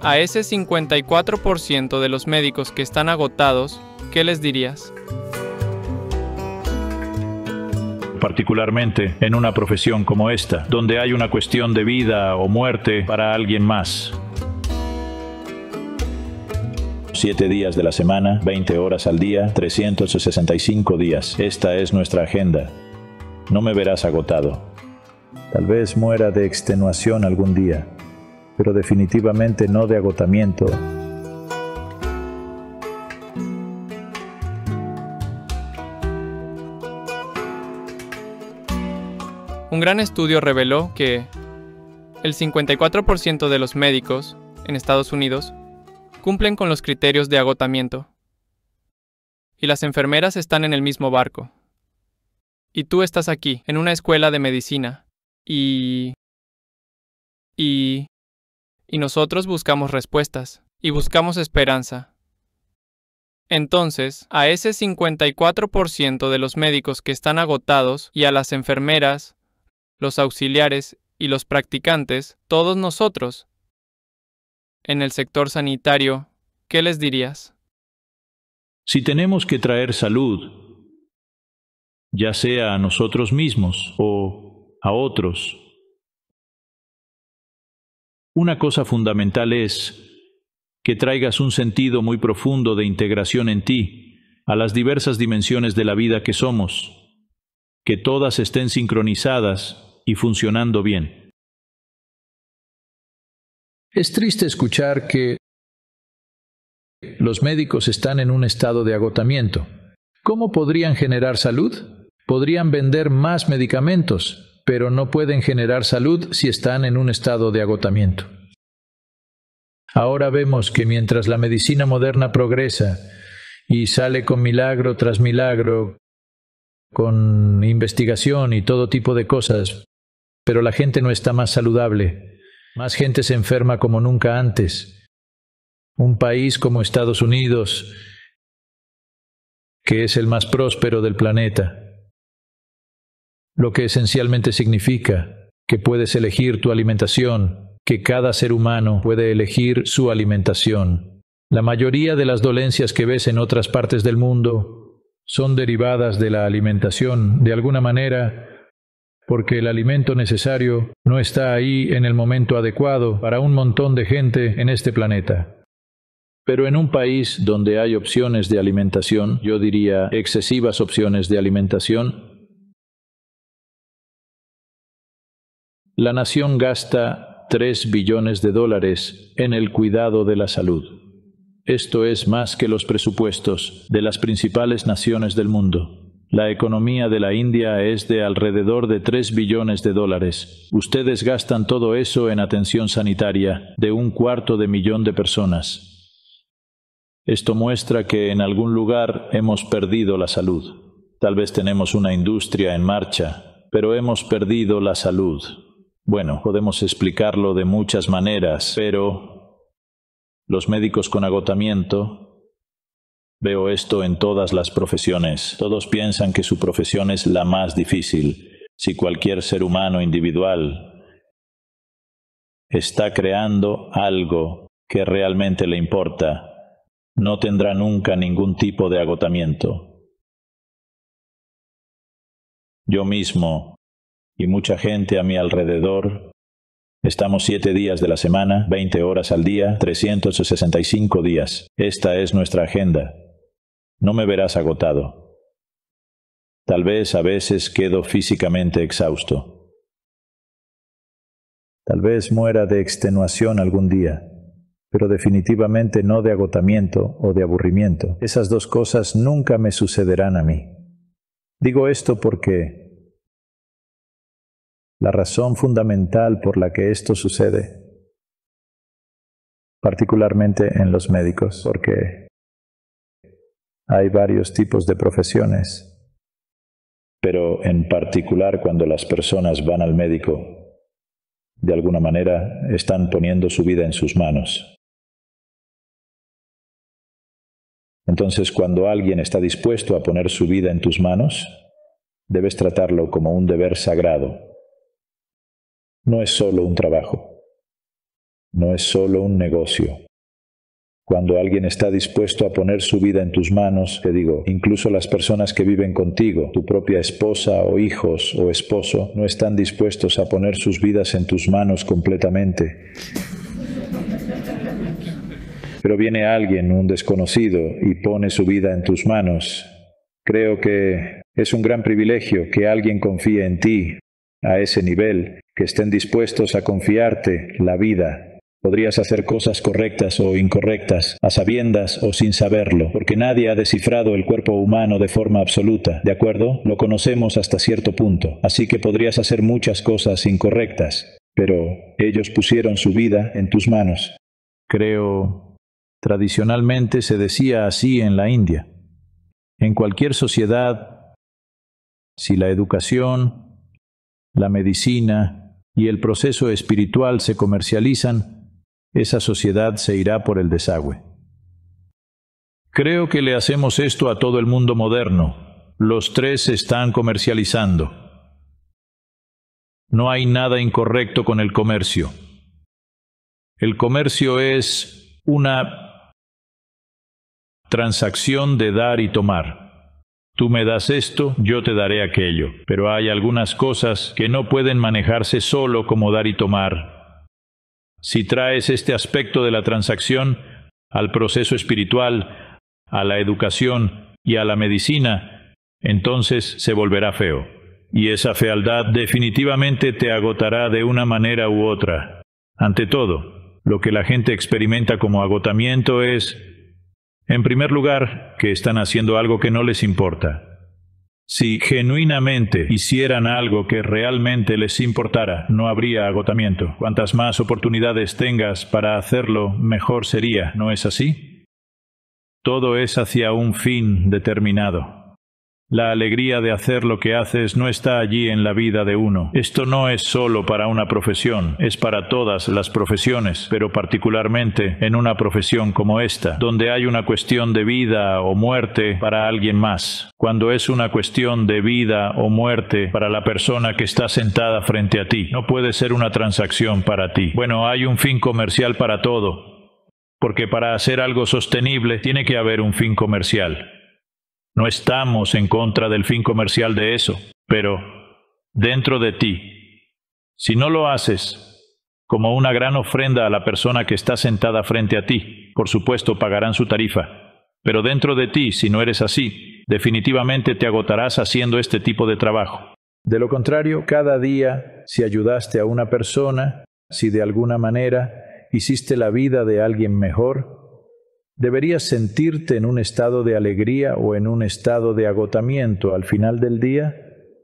a ese 54% de los médicos que están agotados, ¿qué les dirías? Particularmente en una profesión como esta, donde hay una cuestión de vida o muerte para alguien más. 7 días de la semana, 20 horas al día, 365 días. Esta es nuestra agenda. No me verás agotado. Tal vez muera de extenuación algún día, pero definitivamente no de agotamiento. Un gran estudio reveló que el 54% de los médicos en Estados Unidos cumplen con los criterios de agotamiento. Y las enfermeras están en el mismo barco. Y tú estás aquí, en una escuela de medicina. Y nosotros buscamos respuestas. Y buscamos esperanza. Entonces, a ese 54% de los médicos que están agotados y a las enfermeras, los auxiliares y los practicantes, todos nosotros, en el sector sanitario, ¿qué les dirías? Si tenemos que traer salud, ya sea a nosotros mismos o a otros, una cosa fundamental es que traigas un sentido muy profundo de integración en ti, a las diversas dimensiones de la vida que somos, que todas estén sincronizadas y funcionando bien. Es triste escuchar que los médicos están en un estado de agotamiento. ¿Cómo podrían generar salud? Podrían vender más medicamentos, pero no pueden generar salud si están en un estado de agotamiento. Ahora vemos que mientras la medicina moderna progresa y sale con milagro tras milagro, con investigación y todo tipo de cosas, pero la gente no está más saludable. Más gente se enferma como nunca antes. Un país como Estados Unidos, que es el más próspero del planeta, lo que esencialmente significa que puedes elegir tu alimentación, que cada ser humano puede elegir su alimentación. La mayoría de las dolencias que ves en otras partes del mundo son derivadas de la alimentación, de alguna manera, porque el alimento necesario no está ahí en el momento adecuado para un montón de gente en este planeta. Pero en un país donde hay opciones de alimentación, yo diría excesivas opciones de alimentación, la nación gasta $3 billones en el cuidado de la salud. Esto es más que los presupuestos de las principales naciones del mundo. La economía de la India es de alrededor de $3 billones. Ustedes gastan todo eso en atención sanitaria de 250,000 de personas. Esto muestra que en algún lugar hemos perdido la salud. Tal vez tenemos una industria en marcha, pero hemos perdido la salud. Bueno, podemos explicarlo de muchas maneras, pero los médicos con agotamiento, veo esto en todas las profesiones. Todos piensan que su profesión es la más difícil. Si cualquier ser humano individual está creando algo que realmente le importa, no tendrá nunca ningún tipo de agotamiento. Yo mismo y mucha gente a mi alrededor estamos 7 días de la semana, 20 horas al día, 365 días. Esta es nuestra agenda. No me verás agotado. Tal vez a veces quedo físicamente exhausto. Tal vez muera de extenuación algún día, pero definitivamente no de agotamiento o de aburrimiento. Esas dos cosas nunca me sucederán a mí. Digo esto porque la razón fundamental por la que esto sucede, particularmente en los médicos, porque hay varios tipos de profesiones, pero en particular cuando las personas van al médico, de alguna manera están poniendo su vida en sus manos. Entonces, cuando alguien está dispuesto a poner su vida en tus manos, debes tratarlo como un deber sagrado. No es solo un trabajo. no es solo un negocio. Cuando alguien está dispuesto a poner su vida en tus manos, te digo, incluso las personas que viven contigo, tu propia esposa o hijos o esposo, no están dispuestos a poner sus vidas en tus manos completamente. Pero viene alguien, un desconocido, y pone su vida en tus manos. Creo que es un gran privilegio que alguien confíe en ti a ese nivel, que estén dispuestos a confiarte la vida. Podrías hacer cosas correctas o incorrectas, a sabiendas o sin saberlo, porque nadie ha descifrado el cuerpo humano de forma absoluta, ¿de acuerdo? Lo conocemos hasta cierto punto, así que podrías hacer muchas cosas incorrectas, pero ellos pusieron su vida en tus manos. Creo, tradicionalmente se decía así en la India. En cualquier sociedad, si la educación, la medicina y el proceso espiritual se comercializan, esa sociedad se irá por el desagüe. Creo que le hacemos esto a todo el mundo moderno. Los tres se están comercializando. No hay nada incorrecto con el comercio. El comercio es una transacción de dar y tomar. Tú me das esto, yo te daré aquello. Pero hay algunas cosas que no pueden manejarse solo como dar y tomar. Si traes este aspecto de la transacción al proceso espiritual, a la educación y a la medicina, entonces se volverá feo. Y esa fealdad definitivamente te agotará de una manera u otra. Ante todo, lo que la gente experimenta como agotamiento es, en primer lugar, que están haciendo algo que no les importa. Si genuinamente hicieran algo que realmente les importara, no habría agotamiento. Cuantas más oportunidades tengas para hacerlo, mejor sería, ¿no es así? Todo es hacia un fin determinado. La alegría de hacer lo que haces no está allí en la vida de uno. Esto no es solo para una profesión, es para todas las profesiones, pero particularmente en una profesión como esta, donde hay una cuestión de vida o muerte para alguien más. Cuando es una cuestión de vida o muerte para la persona que está sentada frente a ti, no puede ser una transacción para ti. Bueno, hay un fin comercial para todo, porque para hacer algo sostenible tiene que haber un fin comercial. No estamos en contra del fin comercial de eso, pero dentro de ti, si no lo haces como una gran ofrenda a la persona que está sentada frente a ti, por supuesto pagarán su tarifa, pero dentro de ti, si no eres así, definitivamente te agotarás haciendo este tipo de trabajo. De lo contrario, cada día, si ayudaste a una persona, si de alguna manera hiciste la vida de alguien mejor, ¿deberías sentirte en un estado de alegría o en un estado de agotamiento al final del día?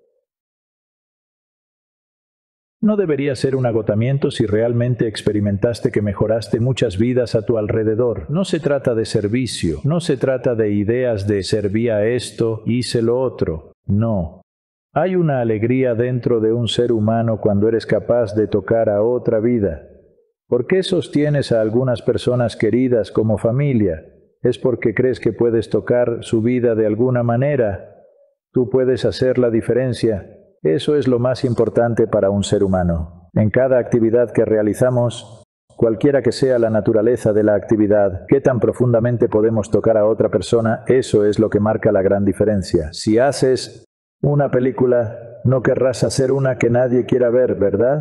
No debería ser un agotamiento si realmente experimentaste que mejoraste muchas vidas a tu alrededor. No se trata de servicio, no se trata de ideas de serví a esto, hice lo otro. No. Hay una alegría dentro de un ser humano cuando eres capaz de tocar a otra vida. ¿Por qué sostienes a algunas personas queridas como familia? ¿Es porque crees que puedes tocar su vida de alguna manera? Tú puedes hacer la diferencia. Eso es lo más importante para un ser humano. En cada actividad que realizamos, cualquiera que sea la naturaleza de la actividad, qué tan profundamente podemos tocar a otra persona, eso es lo que marca la gran diferencia. Si haces una película, no querrás hacer una que nadie quiera ver, ¿verdad?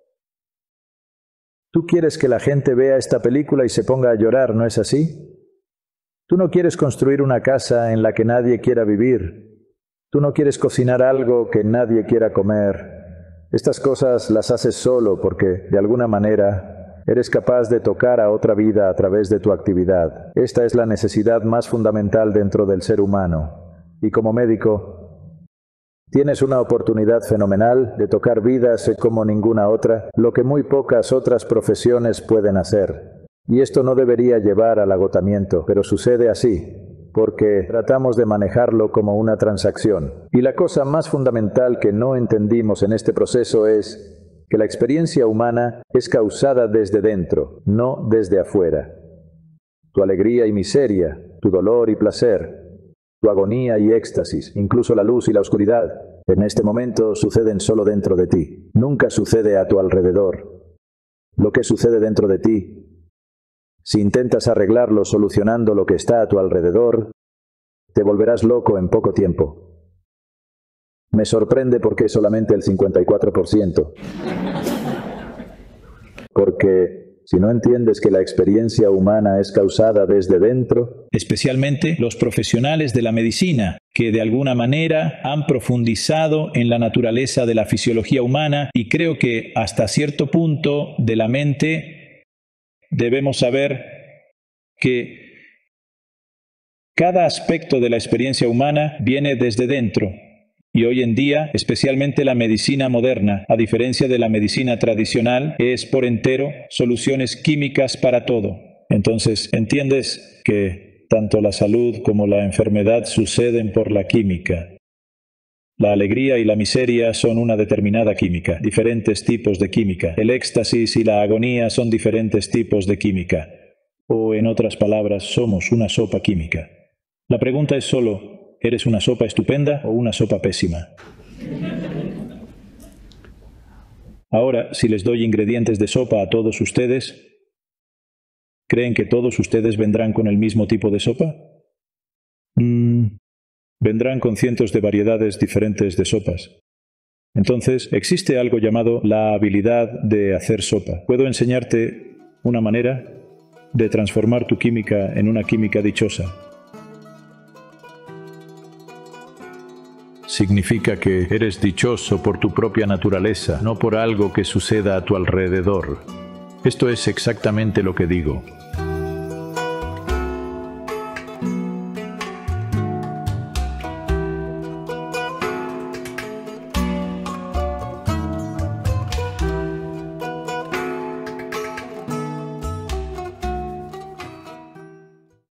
Tú quieres que la gente vea esta película y se ponga a llorar, ¿no es así? Tú no quieres construir una casa en la que nadie quiera vivir. Tú no quieres cocinar algo que nadie quiera comer. Estas cosas las haces solo porque, de alguna manera, eres capaz de tocar a otra vida a través de tu actividad. Esta es la necesidad más fundamental dentro del ser humano. Y como médico, tienes una oportunidad fenomenal de tocar vidas como ninguna otra, lo que muy pocas otras profesiones pueden hacer. Y esto no debería llevar al agotamiento, pero sucede así, porque tratamos de manejarlo como una transacción. Y la cosa más fundamental que no entendimos en este proceso es que la experiencia humana es causada desde dentro, no desde afuera. Tu alegría y miseria, tu dolor y placer, tu agonía y éxtasis, incluso la luz y la oscuridad, en este momento suceden solo dentro de ti. Nunca sucede a tu alrededor. lo que sucede dentro de ti. Si intentas arreglarlo solucionando lo que está a tu alrededor, te volverás loco en poco tiempo. Me sorprende porque es solamente el 54%. Porque si no entiendes que la experiencia humana es causada desde dentro, especialmente los profesionales de la medicina, que de alguna manera han profundizado en la naturaleza de la fisiología humana y creo que hasta cierto punto de la mente debemos saber que cada aspecto de la experiencia humana viene desde dentro. Y hoy en día, especialmente la medicina moderna, a diferencia de la medicina tradicional, es por entero soluciones químicas para todo. Entonces, entiendes que tanto la salud como la enfermedad suceden por la química. La alegría y la miseria son una determinada química, diferentes tipos de química. El éxtasis y la agonía son diferentes tipos de química. O, en otras palabras, somos una sopa química. La pregunta es solo, ¿eres una sopa estupenda o una sopa pésima? Ahora, si les doy ingredientes de sopa a todos ustedes, ¿creen que todos ustedes vendrán con el mismo tipo de sopa? Vendrán con cientos de variedades diferentes de sopas. Entonces, existe algo llamado la habilidad de hacer sopa. Puedo enseñarte una manera de transformar tu química en una química dichosa. significa que eres dichoso por tu propia naturaleza, no por algo que suceda a tu alrededor. Esto es exactamente lo que digo.